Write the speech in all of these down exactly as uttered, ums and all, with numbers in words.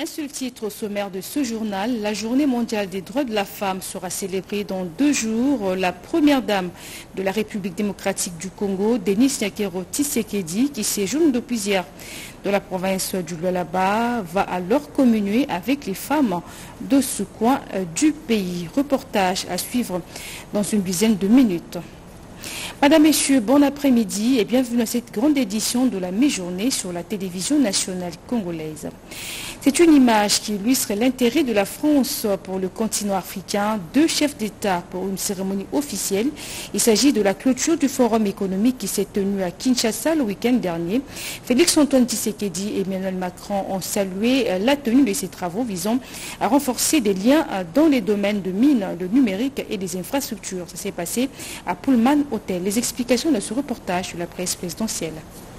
Un seul titre au sommaire de ce journal, la journée mondiale des droits de la femme sera célébrée dans deux jours. La première dame de la République démocratique du Congo, Denis Nyakero Tshisekedi, qui séjourne depuis hier de la province du Lualaba, va alors communier avec les femmes de ce coin du pays. Reportage à suivre dans une dizaine de minutes. Madame, Messieurs, bon après-midi et bienvenue à cette grande édition de la mi-journée sur la télévision nationale congolaise. C'est une image qui illustre l'intérêt de la France pour le continent africain. Deux chefs d'État pour une cérémonie officielle. Il s'agit de la clôture du forum économique qui s'est tenu à Kinshasa le week-end dernier. Félix-Antoine Tshisekedi et Emmanuel Macron ont salué la tenue de ces travaux visant à renforcer des liens dans les domaines de mines, le numérique et des infrastructures. Ça s'est passé à Pullman Hotel. Les explications de ce reportage sur la presse présidentielle.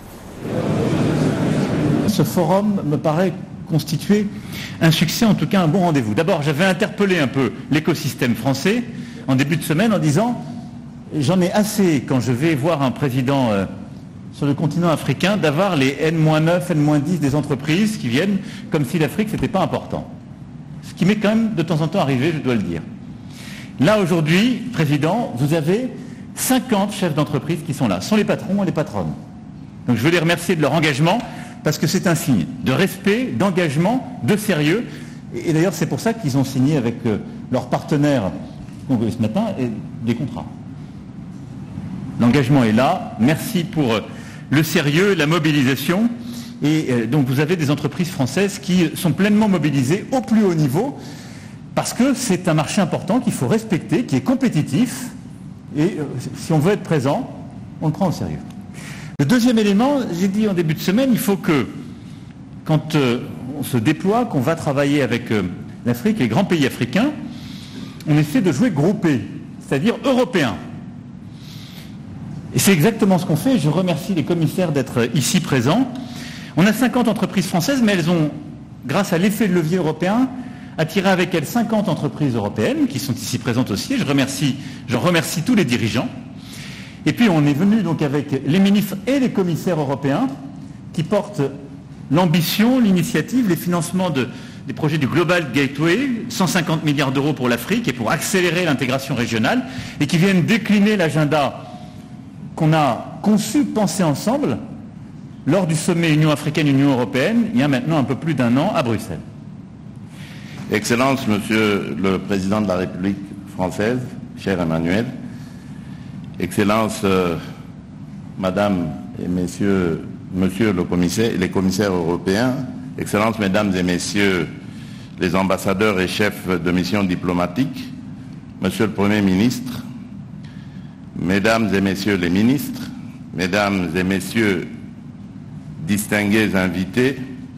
Ce forum me paraît constituer un succès, en tout cas un bon rendez-vous. D'abord, j'avais interpellé un peu l'écosystème français en début de semaine en disant j'en ai assez quand je vais voir un président euh, sur le continent africain d'avoir les N neuf, N dix des entreprises qui viennent comme si l'Afrique c'était pas important. Ce qui m'est quand même de temps en temps arrivé, je dois le dire. Là aujourd'hui, président, vous avez cinquante chefs d'entreprise qui sont là. Ce sont les patrons et les patronnes. Donc je veux les remercier de leur engagement parce que c'est un signe de respect, d'engagement, de sérieux. Et d'ailleurs, c'est pour ça qu'ils ont signé avec euh, leurs partenaires congolais ce matin et des contrats. L'engagement est là. Merci pour euh, le sérieux, la mobilisation. Et euh, donc vous avez des entreprises françaises qui sont pleinement mobilisées au plus haut niveau parce que c'est un marché important qu'il faut respecter, qui est compétitif. Et euh, si on veut être présent, on le prend au sérieux. Le deuxième élément, j'ai dit en début de semaine, il faut que, quand euh, on se déploie, qu'on va travailler avec euh, l'Afrique, les grands pays africains, on essaie de jouer groupé, c'est-à-dire européen. Et c'est exactement ce qu'on fait. Je remercie les commissaires d'être ici présents. On a cinquante entreprises françaises, mais elles ont, grâce à l'effet de levier européen, attiré avec elles cinquante entreprises européennes qui sont ici présentes aussi. Je remercie, je remercie tous les dirigeants. Et puis on est venu donc avec les ministres et les commissaires européens qui portent l'ambition, l'initiative, les financements de, des projets du Global Gateway, cent cinquante milliards d'euros pour l'Afrique et pour accélérer l'intégration régionale, et qui viennent décliner l'agenda qu'on a conçu, pensé ensemble lors du sommet Union africaine-Union européenne, il y a maintenant un peu plus d'un an à Bruxelles. Excellence, Monsieur le Président de la République française, cher Emmanuel, Excellence, euh, Madame et Messieurs, Monsieur le commissaire, les commissaires européens, Excellences, Mesdames et Messieurs les ambassadeurs et chefs de mission diplomatique, Monsieur le Premier ministre, Mesdames et Messieurs les ministres, Mesdames et Messieurs distingués invités,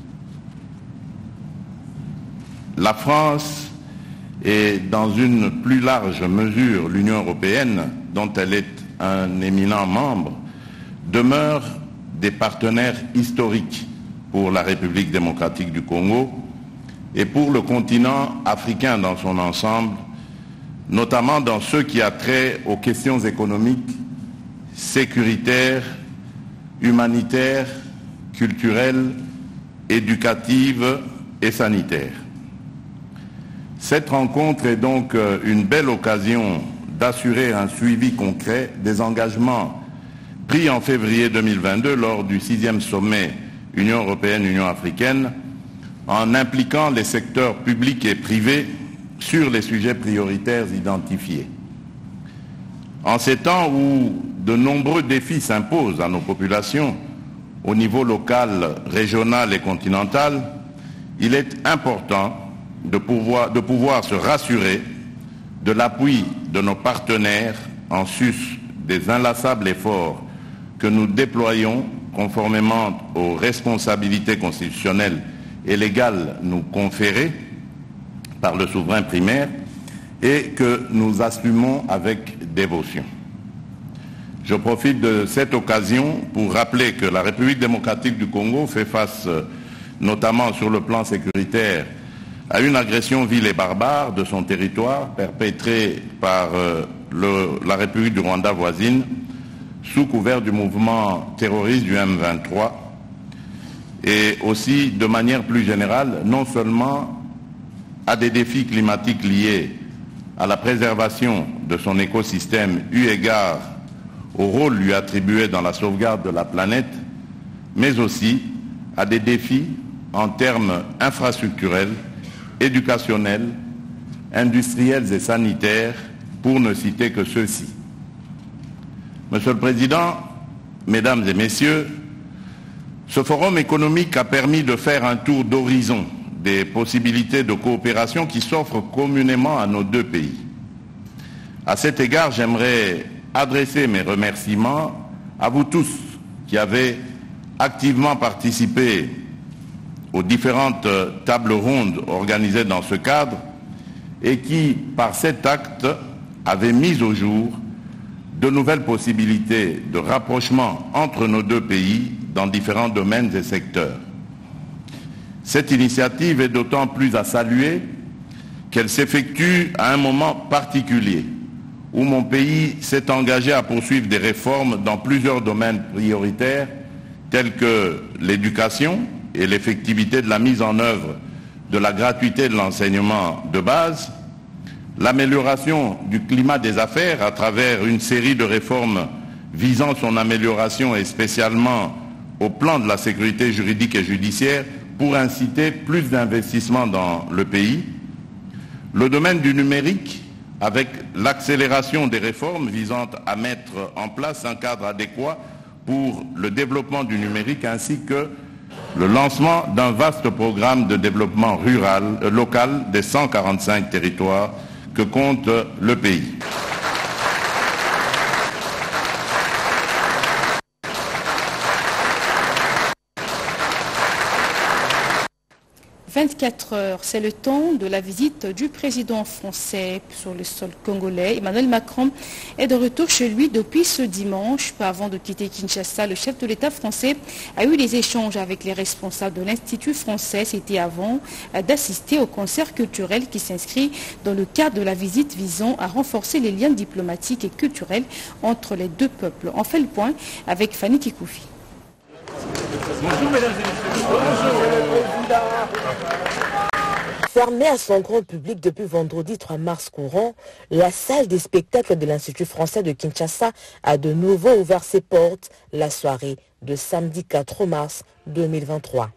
la France et dans une plus large mesure l'Union européenne, dont elle est un éminent membre, demeurent des partenaires historiques pour la République démocratique du Congo et pour le continent africain dans son ensemble, notamment dans ce qui a trait aux questions économiques, sécuritaires, humanitaires, culturelles, éducatives et sanitaires. Cette rencontre est donc une belle occasion d'assurer un suivi concret des engagements pris en février deux mille vingt-deux lors du sixième sommet Union européenne-Union africaine en impliquant les secteurs publics et privés sur les sujets prioritaires identifiés. En ces temps où de nombreux défis s'imposent à nos populations au niveau local, régional et continental, il est important de pouvoir, de pouvoir se rassurer de l'appui de nos partenaires en sus des inlassables efforts que nous déployons conformément aux responsabilités constitutionnelles et légales nous conférées par le souverain primaire et que nous assumons avec dévotion. Je profite de cette occasion pour rappeler que la République démocratique du Congo fait face, notamment sur le plan sécuritaire, à une agression vile et barbare de son territoire perpétrée par euh, le, la République du Rwanda voisine sous couvert du mouvement terroriste du M vingt-trois et aussi de manière plus générale, non seulement à des défis climatiques liés à la préservation de son écosystème eu égard au rôle lui attribué dans la sauvegarde de la planète, mais aussi à des défis en termes infrastructurels, éducationnels, industriels et sanitaires, pour ne citer que ceux-ci. Monsieur le Président, Mesdames et Messieurs, ce forum économique a permis de faire un tour d'horizon des possibilités de coopération qui s'offrent communément à nos deux pays. À cet égard, j'aimerais adresser mes remerciements à vous tous qui avez activement participé aux différentes tables rondes organisées dans ce cadre et qui, par cet acte, avaient mis au jour de nouvelles possibilités de rapprochement entre nos deux pays dans différents domaines et secteurs. Cette initiative est d'autant plus à saluer qu'elle s'effectue à un moment particulier où mon pays s'est engagé à poursuivre des réformes dans plusieurs domaines prioritaires tels que l'éducation et l'effectivité de la mise en œuvre de la gratuité de l'enseignement de base, l'amélioration du climat des affaires à travers une série de réformes visant son amélioration et spécialement au plan de la sécurité juridique et judiciaire pour inciter plus d'investissements dans le pays, le domaine du numérique avec l'accélération des réformes visant à mettre en place un cadre adéquat pour le développement du numérique ainsi que le lancement d'un vaste programme de développement rural, euh, local des cent quarante-cinq territoires que compte le pays. vingt-quatre heures, c'est le temps de la visite du président français sur le sol congolais. Emmanuel Macron est de retour chez lui depuis ce dimanche. Avant de quitter Kinshasa, le chef de l'État français a eu des échanges avec les responsables de l'Institut français. C'était avant d'assister au concert culturel qui s'inscrit dans le cadre de la visite visant à renforcer les liens diplomatiques et culturels entre les deux peuples. On fait le point avec Fanny Kikoufi. Bonjour mesdames et messieurs. Bonjour le président. Fermée à son grand public depuis vendredi trois mars courant, la salle des spectacles de l'Institut français de Kinshasa a de nouveau ouvert ses portes la soirée de samedi quatre mars deux mille vingt-trois.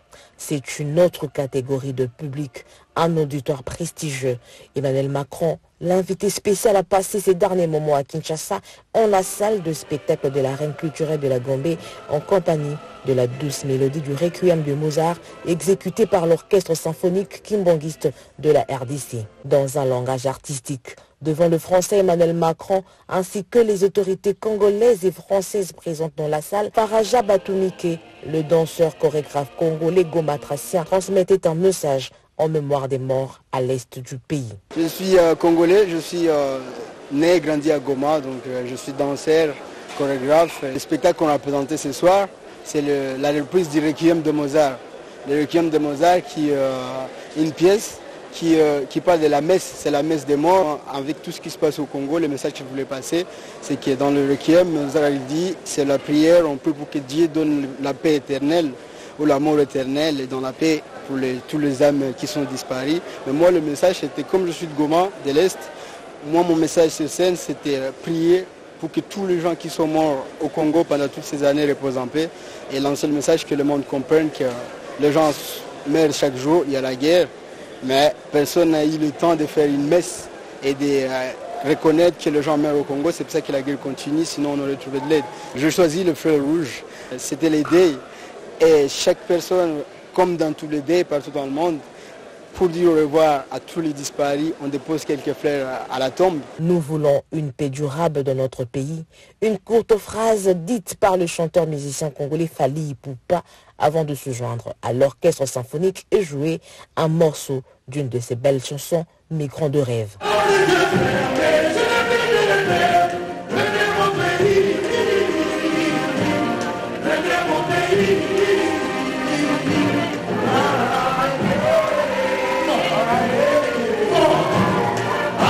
C'est une autre catégorie de public, un auditoire prestigieux. Emmanuel Macron, l'invité spécial, a passé ses derniers moments à Kinshasa en la salle de spectacle de la Reine culturelle de la Gambie en compagnie de la douce mélodie du Requiem de Mozart exécutée par l'orchestre symphonique kimbangiste de la R D C. Dans un langage artistique, devant le Français Emmanuel Macron ainsi que les autorités congolaises et françaises présentes dans la salle, Faraja Batumike, le danseur chorégraphe congolais gomatracien, transmettait un message en mémoire des morts à l'est du pays. Je suis euh, congolais, je suis euh, né et grandi à Goma, donc euh, je suis danseur, chorégraphe. Le spectacle qu'on a présenté ce soir, c'est la reprise du Requiem de Mozart. Le Requiem de Mozart qui est euh, une pièce qui, euh, qui parle de la messe, c'est la messe des morts. Avec tout ce qui se passe au Congo, le message que je voulais passer, c'est que dans le Requiem, Mozart dit, c'est la prière, on peut pour que Dieu donne la paix éternelle ou l'amour éternel et dans la paix pour les, tous les âmes qui sont disparues. Mais moi, le message, c'était comme je suis de Goma, de l'Est, moi, mon message sur scène, c'était prier pour que tous les gens qui sont morts au Congo pendant toutes ces années reposent en paix et lancer le message que le monde comprenne que les gens meurent chaque jour, il y a la guerre, mais personne n'a eu le temps de faire une messe et de euh, reconnaître que les gens meurent au Congo. C'est pour ça que la guerre continue, sinon on aurait trouvé de l'aide. J'ai choisi le feu rouge, c'était les deuils et chaque personne, comme dans tous les deuils partout dans le monde, pour dire au revoir à tous les disparus, on dépose quelques fleurs à la tombe. Nous voulons une paix durable dans notre pays. Une courte phrase dite par le chanteur-musicien congolais Fally Ipupa avant de se joindre à l'orchestre symphonique et jouer un morceau d'une de ses belles chansons, Migrants de rêve.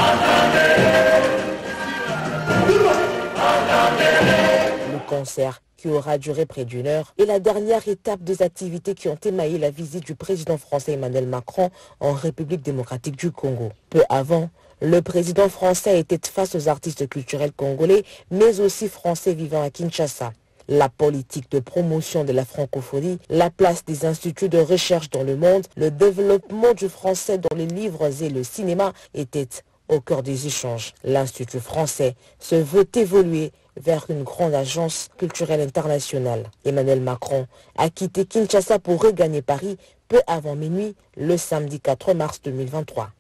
Le concert qui aura duré près d'une heure, est la dernière étape des activités qui ont émaillé la visite du président français Emmanuel Macron en République démocratique du Congo. Peu avant, le président français était face aux artistes culturels congolais, mais aussi français vivant à Kinshasa. La politique de promotion de la francophonie, la place des instituts de recherche dans le monde, le développement du français dans les livres et le cinéma étaient au cœur des échanges. L'Institut français se veut évoluer vers une grande agence culturelle internationale. Emmanuel Macron a quitté Kinshasa pour regagner Paris peu avant minuit le samedi quatre mars deux mille vingt-trois.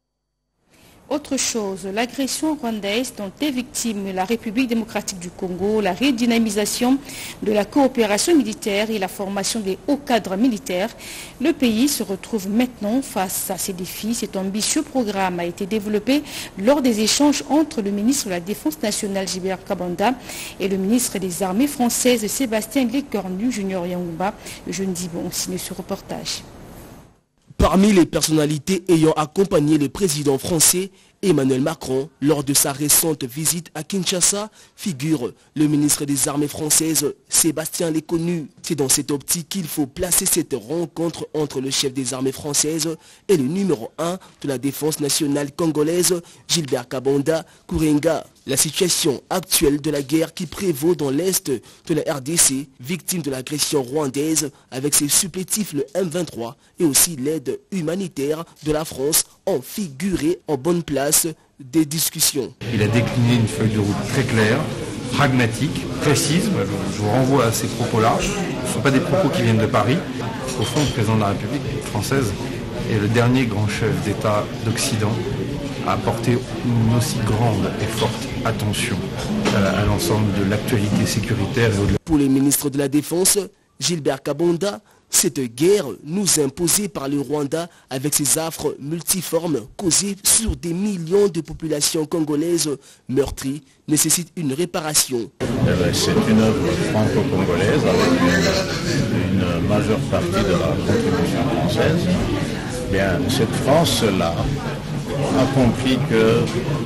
Autre chose, l'agression rwandaise dont est victime la République démocratique du Congo, la redynamisation de la coopération militaire et la formation des hauts cadres militaires. Le pays se retrouve maintenant face à ces défis. Cet ambitieux programme a été développé lors des échanges entre le ministre de la Défense nationale Gilbert Kabanda et le ministre des Armées françaises Sébastien Lecornu Junior Yangouba. Je ne dis bon, signe ce reportage. Parmi les personnalités ayant accompagné le président français Emmanuel Macron lors de sa récente visite à Kinshasa figure le ministre des Armées françaises Sébastien Lecornu. C'est dans cette optique qu'il faut placer cette rencontre entre le chef des armées françaises et le numéro un de la défense nationale congolaise Gilbert Kabanda Kourenga. La situation actuelle de la guerre qui prévaut dans l'est de la R D C, victime de l'agression rwandaise avec ses supplétifs le M vingt-trois et aussi l'aide humanitaire de la France ont figuré en bonne place des discussions. Il a décliné une feuille de route très claire, pragmatique, précise. Je vous renvoie à ces propos-là. Ce ne sont pas des propos qui viennent de Paris. Au fond, le président de la République française est le dernier grand chef d'État d'Occident à apporter une aussi grande et forte attention à l'ensemble de l'actualité sécuritaire et au-delà. Pour le ministre de la Défense, Gilbert Kabanda, cette guerre nous imposée par le Rwanda avec ses affres multiformes causées sur des millions de populations congolaises meurtries nécessite une réparation. C'est une œuvre franco-congolaise avec une, une majeure partie de la contribution française. Bien, cette France-là a compris que,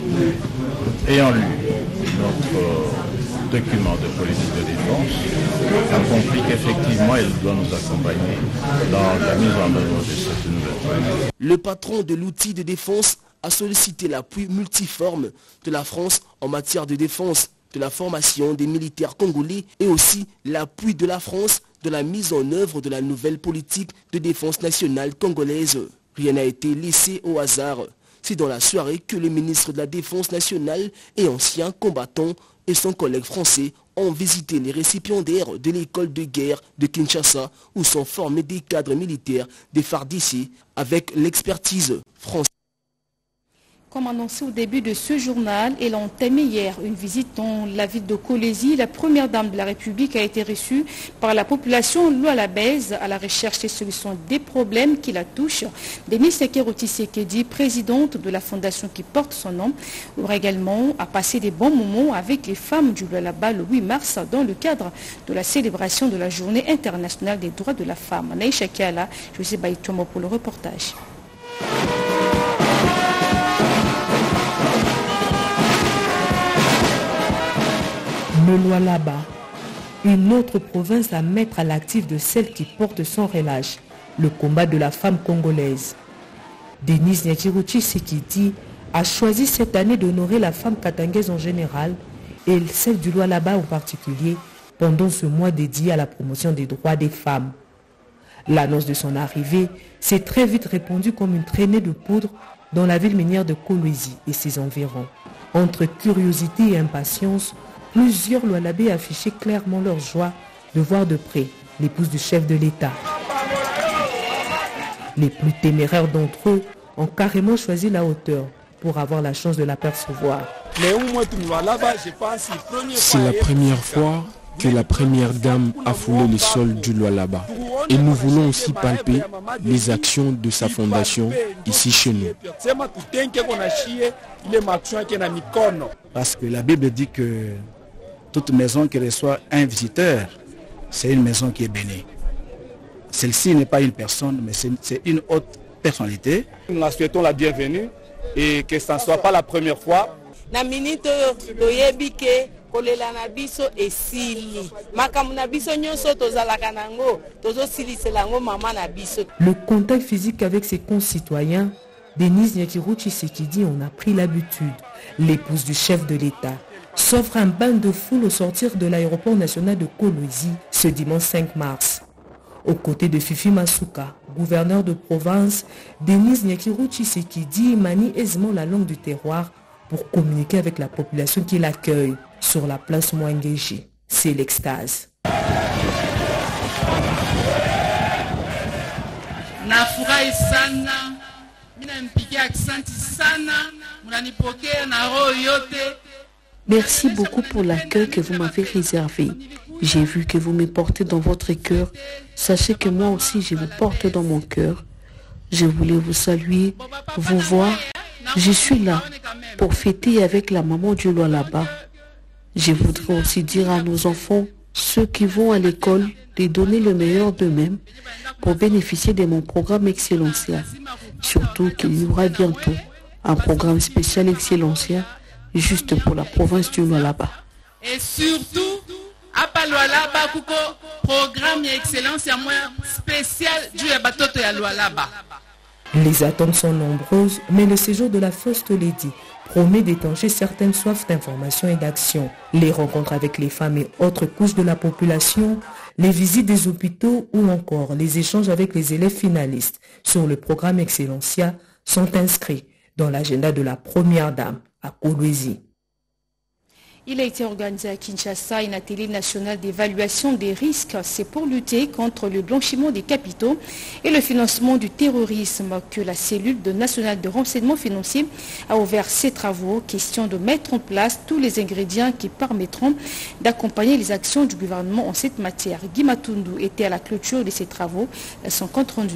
ayant lu notre document de politique de défense, a compris qu'effectivement elle doit nous accompagner dans la mise en œuvre de cette nouvelle politique. Le patron de l'outil de défense a sollicité l'appui multiforme de la France en matière de défense, de la formation des militaires congolais et aussi l'appui de la France de la mise en œuvre de la nouvelle politique de défense nationale congolaise. Rien n'a été laissé au hasard. C'est dans la soirée que le ministre de la Défense nationale et ancien combattant et son collègue français ont visité les récipiendaires de l'école de guerre de Kinshasa où sont formés des cadres militaires des F A R D C avec l'expertise française. Comme annoncé au début de ce journal, elle a entamé hier une visite dans la ville de Kolwezi. La première dame de la République a été reçue par la population lualabaise à la recherche des solutions des problèmes qui la touchent. Denis Sekero Tshisekedi, présidente de la fondation qui porte son nom, aura également à passer des bons moments avec les femmes du Lualaba le huit mars dans le cadre de la célébration de la Journée internationale des droits de la femme. Naïcha Kiala, José Baïtomo pour le reportage. Le Lualaba, une autre province à mettre à l'actif de celle qui porte sans relâche le combat de la femme congolaise. Denise Nyatiro Tshisekedi a choisi cette année d'honorer la femme katangaise en général et celle du Lualaba en particulier pendant ce mois dédié à la promotion des droits des femmes. L'annonce de son arrivée s'est très vite répandue comme une traînée de poudre dans la ville minière de Kolwezi et ses environs. Entre curiosité et impatience, plusieurs Lualabais affichaient clairement leur joie de voir de près l'épouse du chef de l'État. Les plus téméraires d'entre eux ont carrément choisi la hauteur pour avoir la chance de l'apercevoir. C'est la première fois que la première dame a foulé le sol du Lualaba. Et nous voulons aussi palper les actions de sa fondation ici chez nous. Parce que la Bible dit que toute maison qui reçoit un visiteur, c'est une maison qui est bénie. Celle-ci n'est pas une personne, mais c'est une haute personnalité. Nous la souhaitons la bienvenue et que ce ne soit pas la première fois. Le contact physique avec ses concitoyens, Denise Nyakiro Tshisekedi en a pris l'habitude. L'épouse du chef de l'État s'offre un bain de foule au sortir de l'aéroport national de Kolwezi ce dimanche cinq mars. Aux côtés de Fifi Masuka, gouverneur de province, Denise Nyakiro Tshisekedi manie aisément la langue du terroir pour communiquer avec la population qui l'accueille sur la place Mwangeji. C'est l'extase. Merci beaucoup pour l'accueil que vous m'avez réservé. J'ai vu que vous me portez dans votre cœur. Sachez que moi aussi je vous porte dans mon cœur. Je voulais vous saluer, vous voir. Je suis là pour fêter avec la maman du Lualaba. Je voudrais aussi dire à nos enfants, ceux qui vont à l'école, de donner le meilleur d'eux-mêmes pour bénéficier de mon programme Excellencia. Surtout qu'il y aura bientôt un programme spécial Excellencia juste pour la province du Lualaba. Et surtout, à Lualaba, kuko programme Excellencia spécial du Batoto ya Lualaba. Les attentes sont nombreuses, mais le séjour de la First Lady promet d'étancher certaines soifs d'information et d'action. Les rencontres avec les femmes et autres couches de la population, les visites des hôpitaux ou encore les échanges avec les élèves finalistes sur le programme Excellencia sont inscrits dans l'agenda de la première dame à Kolwezi. Il a été organisé à Kinshasa un atelier national d'évaluation des risques. C'est pour lutter contre le blanchiment des capitaux et le financement du terrorisme que la cellule nationale de renseignement financier a ouvert ses travaux. Question de mettre en place tous les ingrédients qui permettront d'accompagner les actions du gouvernement en cette matière. Guy Matundu était à la clôture de ces travaux. Son compte rendu.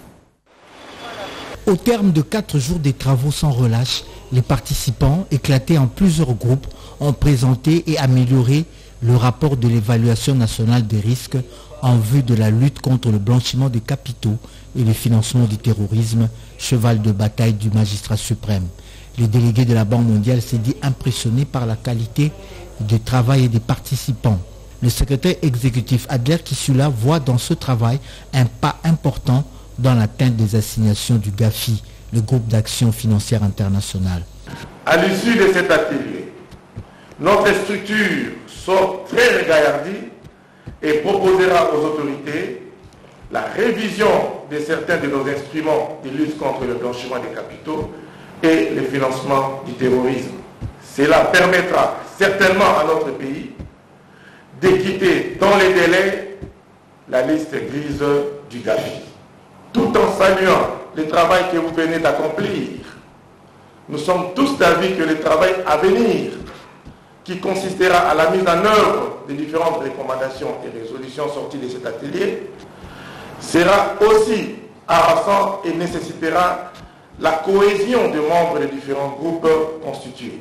Au terme de quatre jours des travaux sans relâche, les participants, éclatés en plusieurs groupes, ont présenté et amélioré le rapport de l'évaluation nationale des risques en vue de la lutte contre le blanchiment des capitaux et le financement du terrorisme, cheval de bataille du magistrat suprême. Le délégué de la Banque mondiale s'est dit impressionné par la qualité du travail des participants. Le secrétaire exécutif Adler Kissula voit dans ce travail un pas important dans l'atteinte des assignations du GAFI, le groupe d'action financière internationale. À l'issue de cet atelier, notre structure sort très regaillardie et proposera aux autorités la révision de certains de nos instruments de lutte contre le blanchiment des capitaux et le financement du terrorisme. Cela permettra certainement à notre pays de quitter dans les délais la liste grise du GAFI. Tout en saluant le travail que vous venez d'accomplir, nous sommes tous d'avis que le travail à venir, qui consistera à la mise en œuvre des différentes recommandations et résolutions sorties de cet atelier, sera aussi harassant et nécessitera la cohésion des membres des différents groupes constitués.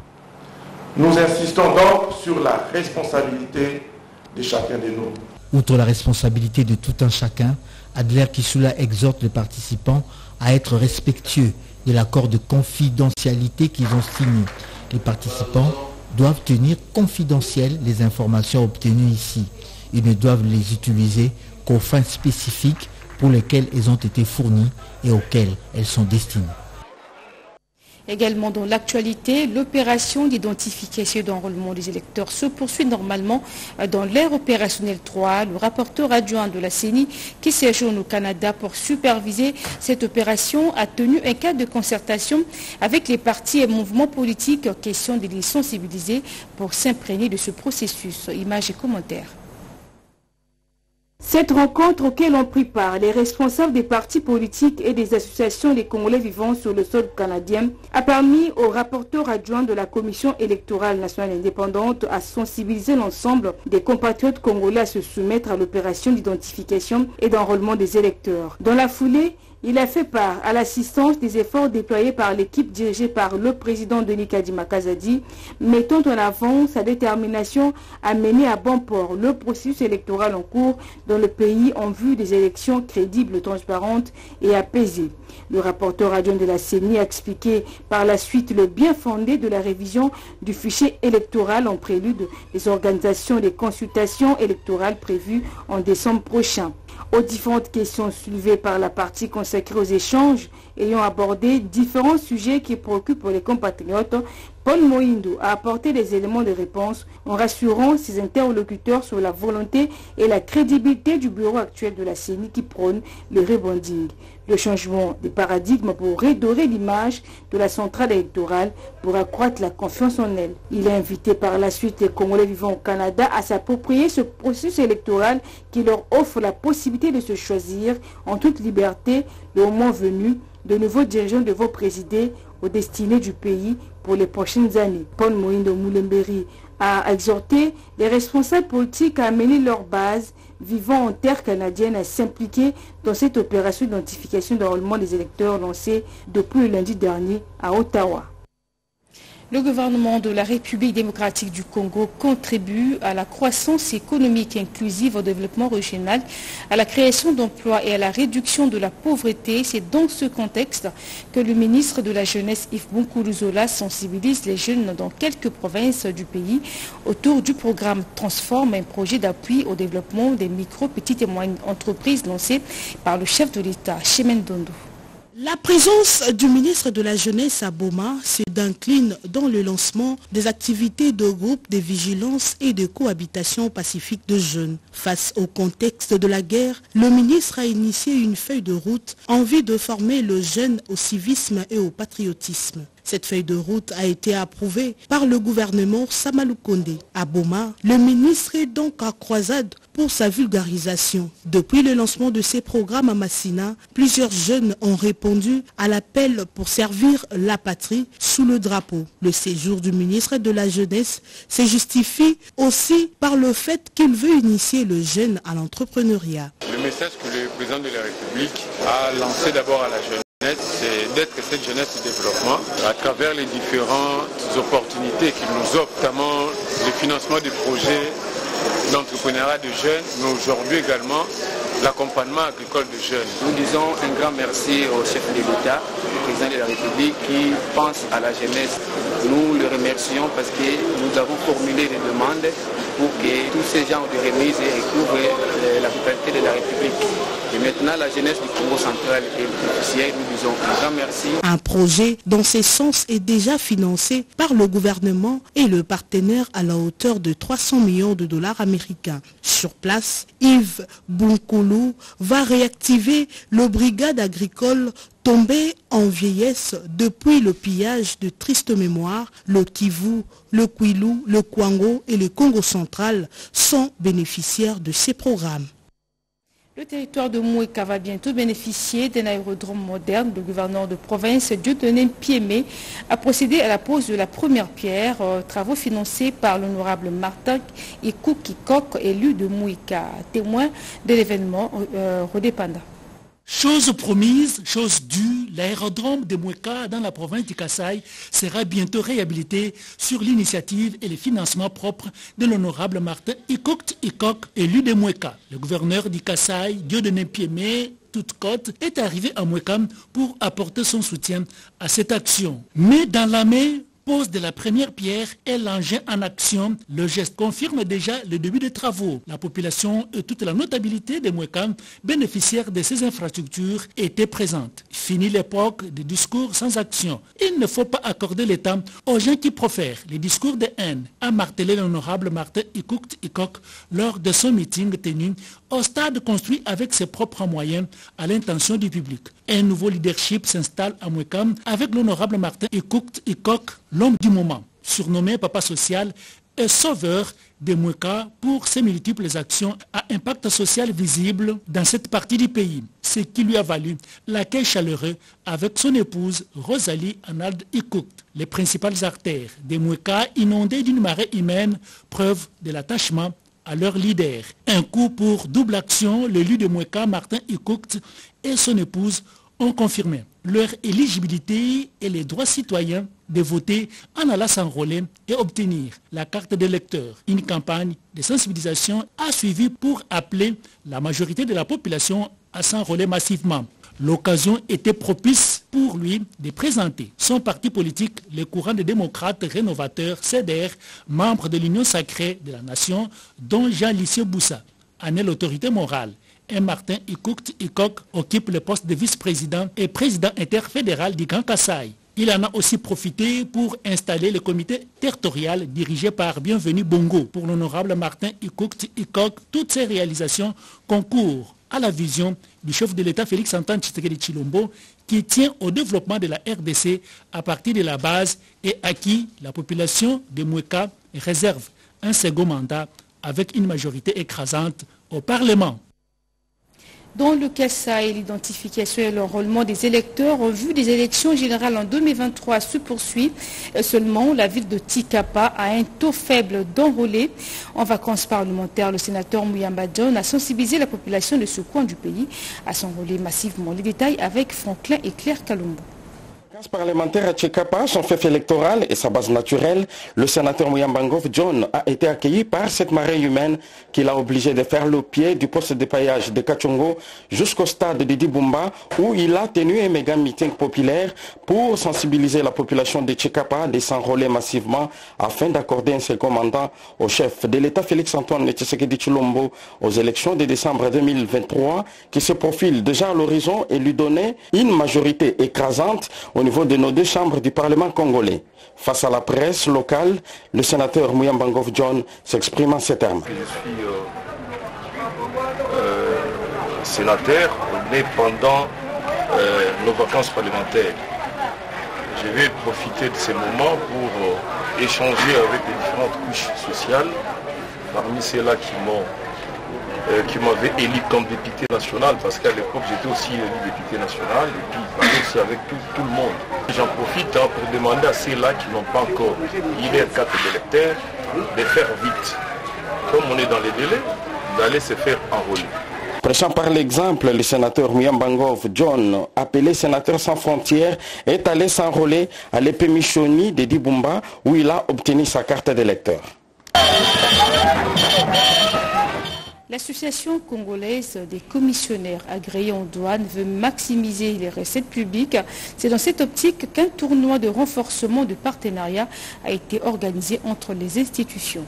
Nous insistons donc sur la responsabilité de chacun de nous. Outre la responsabilité de tout un chacun, Adler Kissula exhorte les participants à être respectueux de l'accord de confidentialité qu'ils ont signé. Les participants doivent tenir confidentielles les informations obtenues ici. Ils ne doivent les utiliser qu'aux fins spécifiques pour lesquelles elles ont été fournies et auxquelles elles sont destinées. Également dans l'actualité, l'opération d'identification et d'enrôlement des électeurs se poursuit normalement dans l'ère opérationnelle trois. Le rapporteur adjoint de la C E N I qui séjourne au Canada pour superviser cette opération a tenu un cadre de concertation avec les partis et mouvements politiques. Question de les sensibiliser pour s'imprégner de ce processus. Images et commentaires. Cette rencontre auquel ont pris part les responsables des partis politiques et des associations des Congolais vivant sur le sol canadien a permis au rapporteur adjoint de la Commission électorale nationale indépendante à sensibiliser l'ensemble des compatriotes congolais à se soumettre à l'opération d'identification et d'enrôlement des électeurs. Dans la foulée, Il a fait part à l'assistance des efforts déployés par l'équipe dirigée par le président Denis Kadima Kazadi, mettant en avant sa détermination à mener à bon port le processus électoral en cours dans le pays en vue des élections crédibles, transparentes et apaisées. Le rapporteur adjoint de la C E N I a expliqué par la suite le bien fondé de la révision du fichier électoral en prélude des organisations des consultations électorales prévues en décembre prochain. Aux différentes questions soulevées par la partie consacrée aux échanges ayant abordé différents sujets qui préoccupent les compatriotes, Paul Moïndo a apporté des éléments de réponse en rassurant ses interlocuteurs sur la volonté et la crédibilité du bureau actuel de la C E N I qui prône le rebonding, le changement des paradigmes pour redorer l'image de la centrale électorale pour accroître la confiance en elle. Il a invité par la suite les Congolais vivant au Canada à s'approprier ce processus électoral qui leur offre la possibilité de se choisir en toute liberté le moment venu de nouveaux dirigeants devront présider aux destinées du pays pour les prochaines années. Paul Moïndo Moulemberi a exhorté les responsables politiques à amener leur base vivant en terre canadienne à s'impliquer dans cette opération d'identification d'enrôlement des électeurs lancée depuis le lundi dernier à Ottawa. Le gouvernement de la République démocratique du Congo contribue à la croissance économique inclusive, au développement régional, à la création d'emplois et à la réduction de la pauvreté. C'est dans ce contexte que le ministre de la Jeunesse, Yves Bonkoulouzola, sensibilise les jeunes dans quelques provinces du pays autour du programme Transforme, un projet d'appui au développement des micro, petites et moyennes entreprises lancé par le chef de l'État, Chemen Dondo. La présence du ministre de la Jeunesse à Boma s'incline dans le lancement des activités de groupe de vigilance et de cohabitation pacifique de jeunes. Face au contexte de la guerre, le ministre a initié une feuille de route en vue de former le jeune au civisme et au patriotisme. Cette feuille de route a été approuvée par le gouvernement Samalou Kondé. À Boma, le ministre est donc à croisade pour sa vulgarisation. Depuis le lancement de ces programmes à Massina, plusieurs jeunes ont répondu à l'appel pour servir la patrie sous le drapeau. Le séjour du ministre de la Jeunesse se justifie aussi par le fait qu'il veut initier le jeune à l'entrepreneuriat. Le message que le président de la République a lancé d'abord à la jeunesse, c'est d'être cette jeunesse de développement à travers les différentes opportunités qu'il nous offre, notamment le financement des projets d'entrepreneuriat de jeunes, mais aujourd'hui également l'accompagnement agricole de jeunes. Nous disons un grand merci au chef de l'État, au président de la République qui pense à la jeunesse. Nous le remercions parce que nous avons formulé des demandes pour que tous ces genres de remises recouvrent la totalité de la République. Et maintenant, la jeunesse du Congo central est bénéficiaire. Nous disons un grand merci. Un projet dans ce sens est déjà financé par le gouvernement et le partenaire à la hauteur de trois cents millions de dollars américains. Sur place, Yves Bounkoulou va réactiver le brigade agricole tombée en vieillesse depuis le pillage de tristes mémoires. Le Kivu, le Kwilu, le Kwango et le Congo central sont bénéficiaires de ces programmes. Le territoire de Mouéka va bientôt bénéficier d'un aérodrome moderne. Le gouverneur de province, Dieudonné Piémé, a procédé à la pose de la première pierre, euh, travaux financés par l'honorable Martin Ikoukikok, élu de Mouéka. Témoin de l'événement, euh, Rodé Panda. Chose promise, chose due, l'aérodrome de Mouéka dans la province du Kasaï sera bientôt réhabilité sur l'initiative et les financements propres de l'honorable Martin Ikoukikok, élu de Mouéka. Le gouverneur du Kasaï, Dieudonné Piémé, toute côte, est arrivé à Mouéka pour apporter son soutien à cette action. Mais dans la main, pose de la première pierre et l'engin en action. Le geste confirme déjà le début des travaux. La population et toute la notabilité de Mouéka, bénéficiaires de ces infrastructures, étaient présentes. Fini l'époque des discours sans action. Il ne faut pas accorder le temps aux gens qui profèrent les discours de haine, a martelé l'honorable Martin Ikoukikok lors de son meeting tenu au stade construit avec ses propres moyens à l'intention du public. Un nouveau leadership s'installe à Mouéka avec l'honorable Martin Ikoukikok, l'homme du moment, surnommé Papa Social et sauveur de Mouéka pour ses multiples actions à impact social visible dans cette partie du pays, ce qui lui a valu l'accueil chaleureux avec son épouse Rosalie Anald Ikoukikok. Les principales artères de Mouéka inondées d'une marée humaine, preuve de l'attachement à leur leader. Un coup pour double action, l'élu de Mouéka, Martin Ikoukikok, et son épouse ont confirmé leur éligibilité et les droits citoyens de voter en allant s'enrôler et obtenir la carte d'électeur. Une campagne de sensibilisation a suivi pour appeler la majorité de la population à s'enrôler massivement. L'occasion était propice pour lui de présenter son parti politique, le courant des démocrates rénovateurs C D R, membre de l'Union sacrée de la nation, dont Jean-Lycée Boussa en est l'autorité morale. Et Martin Ikouk Ikok occupe le poste de vice-président et président interfédéral du Grand Kasaï. Il en a aussi profité pour installer le comité territorial dirigé par Bienvenu Bongo. Pour l'honorable Martin Ikouk Ikok, toutes ces réalisations concourent à la vision du chef de l'État Félix-Antoine Tshisekedi Tshilombo qui tient au développement de la R D C à partir de la base et à qui la population de Moueka réserve un second mandat avec une majorité écrasante au Parlement. Dans le Kasaï, l'identification et l'enrôlement des électeurs en vue des élections générales en deux mille vingt-trois se poursuit. Seulement, la ville de Tikapa a un taux faible d'enrôlés. En vacances parlementaires, le sénateur Mouyamba John a sensibilisé la population de ce coin du pays à s'enrôler massivement. Les détails avec Franklin et Claire Kalumbo. Les vacances parlementaires à Tchekapa, son fief électoral et sa base naturelle, le sénateur Mouyambangov John a été accueilli par cette marée humaine qui l'a obligé de faire le pied du poste de paillage de Kachongo jusqu'au stade de Dibumba où il a tenu un méga meeting populaire pour sensibiliser la population de Tchekapa de s'enrôler massivement afin d'accorder un second mandat au chef de l'État Félix-Antoine Tshisekedi Tshilombo aux élections de décembre deux mille vingt-trois qui se profilent déjà à l'horizon et lui donner une majorité écrasante au niveau de nos deux chambres du Parlement congolais. Face à la presse locale, le sénateur Mouyambangov John s'exprime en ces termes. Je suis euh, euh, sénateur né pendant euh, nos vacances parlementaires. Je vais profiter de ces moments pour euh, échanger avec les différentes couches sociales, parmi ceux-là qui m'ont Euh, qui m'avait élu comme député national, parce qu'à l'époque j'étais aussi élu député national, et puis parler aussi avec tout, tout le monde. J'en profite hein, pour demander à ceux-là qui n'ont pas encore eu leur carte d'électeur de faire vite. Comme on est dans les délais, d'aller se faire enrôler. Prêchant par l'exemple, le sénateur Mouyambangov John, appelé sénateur sans frontières, est allé s'enrôler à l'épée Michoni de Dibumba où il a obtenu sa carte d'électeur. L'Association congolaise des commissionnaires agréés en douane veut maximiser les recettes publiques. C'est dans cette optique qu'un tournoi de renforcement de partenariat a été organisé entre les institutions.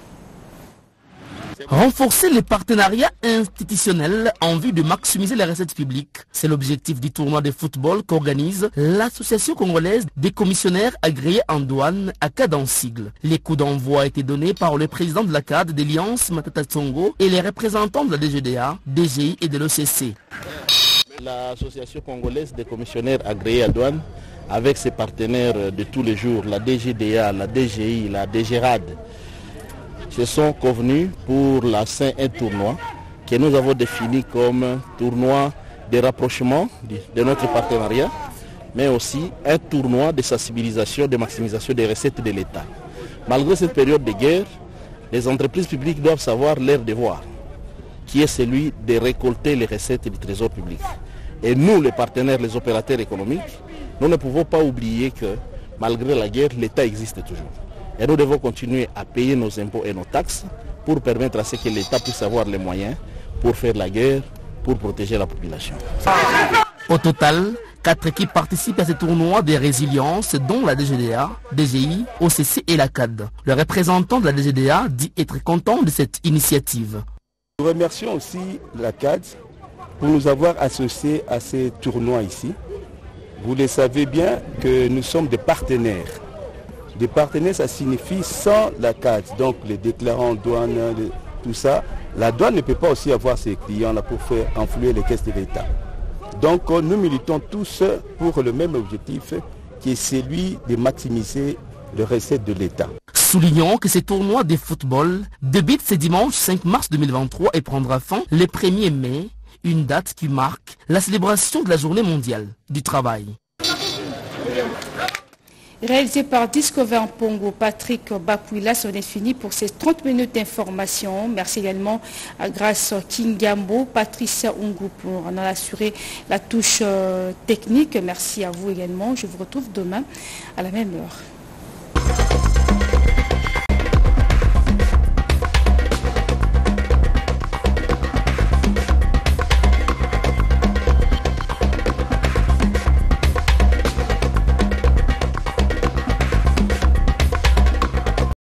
Renforcer les partenariats institutionnels en vue de maximiser les recettes publiques. C'est l'objectif du tournoi de football qu'organise l'Association congolaise des commissionnaires agréés en douane, A C A D en sigle. Les coups d'envoi a été donnés par le président de l'A C A D, d'Eliance Matata Tsongo, et les représentants de la D G D A, D G I et de l'O C C. L'Association congolaise des commissionnaires agréés à douane, avec ses partenaires de tous les jours, la D G D A, la D G I, la D G R A D, se sont convenus pour lancer un tournoi que nous avons défini comme tournoi de rapprochement de notre partenariat, mais aussi un tournoi de sensibilisation, de maximisation des recettes de l'État. Malgré cette période de guerre, les entreprises publiques doivent savoir leur devoir, qui est celui de récolter les recettes du trésor public. Et nous, les partenaires, les opérateurs économiques, nous ne pouvons pas oublier que malgré la guerre, l'État existe toujours. Et nous devons continuer à payer nos impôts et nos taxes pour permettre à ce que l'État puisse avoir les moyens pour faire la guerre, pour protéger la population. Au total, quatre équipes participent à ce tournoi de résilience, dont la D G D A, D G I, O C C et la C A D. Le représentant de la D G D A dit être content de cette initiative. Nous remercions aussi la C A D pour nous avoir associés à ces tournois ici. Vous le savez bien que nous sommes des partenaires. Des partenaires, ça signifie sans la C A D, donc les déclarants douane, tout ça, la douane ne peut pas aussi avoir ses clients-là pour faire enfluer les caisses de l'État. Donc nous militons tous pour le même objectif qui est celui de maximiser les recettes de l'État. Soulignons que ce tournoi de football débute ce dimanche cinq mars deux mille vingt-trois et prendra fin le premier mai, une date qui marque la célébration de la journée mondiale du travail. Réalisé par Discover Pongo, Patrick Bapuila, c'en est fini pour ces trente minutes d'information. Merci également à Grace Kingambo, Patricia Ungu pour en assurer la touche technique. Merci à vous également. Je vous retrouve demain à la même heure.